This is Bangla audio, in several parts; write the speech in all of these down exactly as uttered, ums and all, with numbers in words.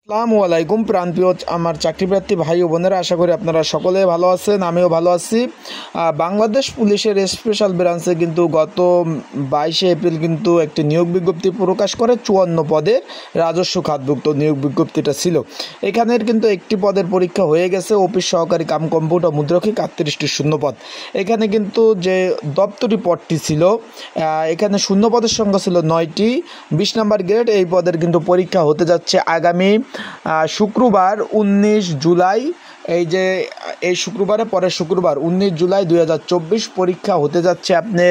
আসসালামু আলাইকুম প্রাণপ্রিয় আমার চাকরিপ্রার্থী ভাই ও বোনেরা, আশা করি আপনারা সকলে ভালো আছেন, আমিও ভালো আছি। বাংলাদেশ পুলিশের স্পেশাল ব্রাঞ্চে কিন্তু গত বাইশে এপ্রিল কিন্তু একটি নিয়োগ বিজ্ঞপ্তি প্রকাশ করে চুয়ান্ন পদের রাজস্ব খাতভুক্ত নিয়োগ বিজ্ঞপ্তিটা ছিল। এখানের কিন্তু একটি পদের পরীক্ষা হয়ে গেছে, অফিস সহকারী কাম কম্পিউটার মুদ্রক্ষিক আটত্রিশটি শূন্যপদ। এখানে কিন্তু যে দপ্তরি পদটি ছিল, এখানে শূন্যপদের সংখ্যা ছিল নয়টি, বিশ নম্বর গ্রেড। এই পদের কিন্তু পরীক্ষা হতে যাচ্ছে আগামী শুক্রবার উনিশ জুলাই। এই যে এই শুক্রবারে পরের শুক্রবার উনিশ জুলাই দুই হাজার চব্বিশ পরীক্ষা হতে যাচ্ছে আপনার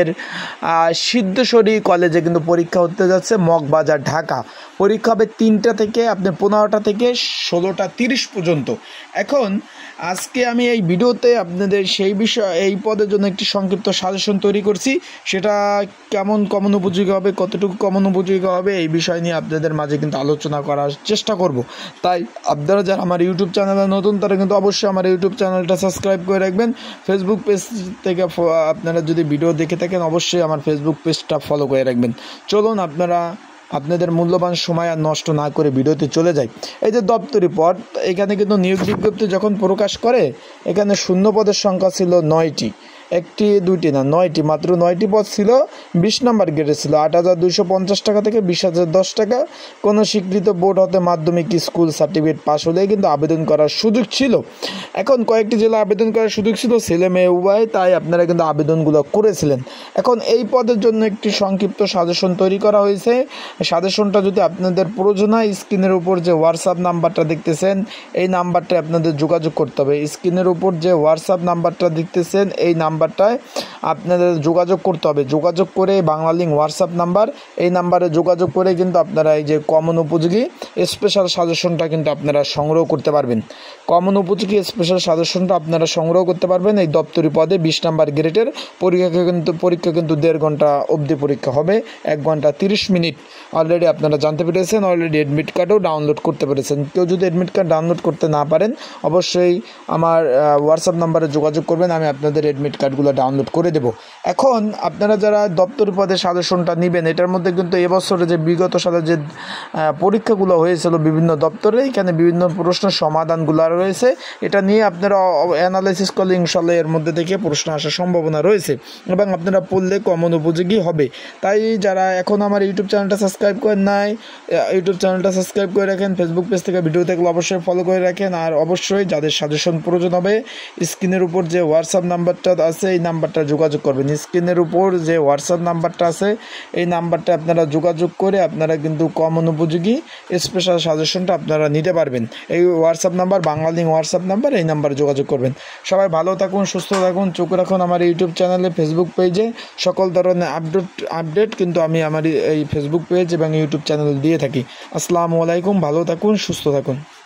সিদ্ধেশ্বরী কলেজে কিন্তু পরীক্ষা হতে যাচ্ছে, মগবাজার, ঢাকা। পরীক্ষা হবে তিনটা থেকে আপনার পনেরোটা থেকে ষোলোটা তিরিশ পর্যন্ত। এখন আজকে আমি এই ভিডিওতে আপনাদের সেই বিষয় এই পদের জন্য একটি সংক্ষিপ্ত সাজেশন তৈরি করছি। সেটা কেমন কমন উপযোগী হবে, কতটুকু কমন উপযোগী হবে, এই বিষয় নিয়ে আপনাদের মাঝে কিন্তু আলোচনা করার চেষ্টা করব। তাই আপনারা যারা আমার ইউটিউব চ্যানেলে নতুন, তারা কিন্তু অবশ্যই আমার ইউটিউব চ্যানেলটা সাবস্ক্রাইব করে রাখবেন। ফেসবুক পেজ থেকে আপনারা যদি ভিডিও দেখে থাকেন, অবশ্যই আমার ফেসবুক পেজটা ফলো করে রাখবেন। চলুন আপনারা আপনাদের মূল্যবান সময় আর নষ্ট না করে ভিডিওতে চলে যাই। এই যে দপ্তরি পদ, এখানে কিন্তু নিয়োগ বিজ্ঞপ্তি যখন প্রকাশ করে, এখানে শূন্য পদের সংখ্যা ছিল নয়টি, একটি দুইটি না নয়টি, মাত্র নয়টি পদ ছিল। বিশ নম্বর গ্রেডে ছিল আট হাজার দুইশো পঞ্চাশ টাকা থেকে বিশ হাজার দশ টাকা। কোনো স্বীকৃত বোর্ড হতে মাধ্যমিক স্কুল সার্টিফিকেট পাস হলে কিন্তু আবেদন করার সুযোগ ছিল। এখন কয়েকটি জেলা আবেদন করার সুযোগ ছিল, ছেলে মেয়ে উভয়, তাই আপনারা কিন্তু আবেদনগুলো করেছিলেন। এখন এই পদের জন্য একটি সংক্ষিপ্ত সাজেশন তৈরি করা হয়েছে। সাজেশনটা যদি আপনাদের প্রয়োজন হয়, স্ক্রিনের উপর যে হোয়াটসঅ্যাপ নাম্বারটা দেখতেছেন, এই নাম্বারটা আপনাদের যোগাযোগ করতে হবে। স্ক্রিনের উপর যে হোয়াটসঅ্যাপ নাম্বারটা দেখতেছেন, এই নাম্বারটায় আপনাদের যোগাযোগ করতে হবে। যোগাযোগ করে বাংলা লিঙ্ক হোয়াটসঅ্যাপ নাম্বার, এই নাম্বারে যোগাযোগ করে কিন্তু আপনারা এই যে কমন উপযোগী স্পেশাল সাজেশনটা কিন্তু আপনারা সংগ্রহ করতে পারবেন। কমন উপযোগী স্পেশাল সাজেশনটা আপনারা সংগ্রহ করতে পারবেন। এই দপ্তরি পদে বিশ নাম্বার গ্রেডের পরীক্ষা কিন্তু পরীক্ষা কিন্তু দেড় ঘন্টা অবধি পরীক্ষা হবে, এক ঘন্টা তিরিশ মিনিট। অলরেডি আপনারা জানতে পেরেছেন, অলরেডি অ্যাডমিট কার্ডও ডাউনলোড করতে পেরেছেন। কেউ যদি অ্যাডমিট কার্ড ডাউনলোড করতে না পারেন, অবশ্যই আমার হোয়াটসঅ্যাপ নাম্বারে যোগাযোগ করবেন, আমি আপনাদের অ্যাডমিট কার্ডগুলো ডাউনলোড করে দেব। এখন আপনারা যারা দপ্তরি পদে সাজেশনটা নেবেন, এটার মধ্যে কিন্তু এবছরে যে বিগত সালে যে পরীক্ষাগুলো হয়েছিল বিভিন্ন দপ্তরে, এখানে বিভিন্ন প্রশ্নের সমাধানগুলো রয়েছে। এটা নিয়ে আপনারা অ্যানালাইসিস করলে ইনশাল্লাহ এর মধ্যে থেকে প্রশ্ন আসার সম্ভাবনা রয়েছে এবং আপনারা পড়লে কমন উপযোগী হবে। তাই যারা এখন আমার ইউটিউব চ্যানেলটা সাবস্ক্রাইব করেন নাই, ইউটিউব চ্যানেলটা সাবস্ক্রাইব করে রাখেন। ফেসবুক পেজ থেকে ভিডিও দেখলে অবশ্যই ফলো করে রাখেন। আর অবশ্যই যাদের সাজেশন প্রয়োজন হবে, স্ক্রিনের উপর যে হোয়াটসঅ্যাপ নাম্বারটা আছে, এই নাম্বারটা যোগাযোগ করবেন। স্ক্রিনের উপর যে হোয়াটসঅ্যাপ নাম্বারটা আছে, এই নাম্বারটা আপনারা যোগাযোগ করে আপনারা কিন্তু কমন উপযোগী স্পেশাল সাজেশনটা আপনারা নিতে পারবেন। এই WhatsApp number Bangla link WhatsApp number, এই নাম্বারে যোগাযোগ করবেন। সবাই ভালো থাকুন, সুস্থ থাকুন, চোখ রাখুন আমার ইউটিউব চ্যানেলে, ফেসবুক পেজে সকল ধরনের আপডেট আপডেট কিন্তু আমি আমার এই ফেসবুক পেজ এবং ইউটিউব চ্যানেল দিয়ে থাকি। আসসালামু আলাইকুম, ভালো থাকুন, সুস্থ থাকুন।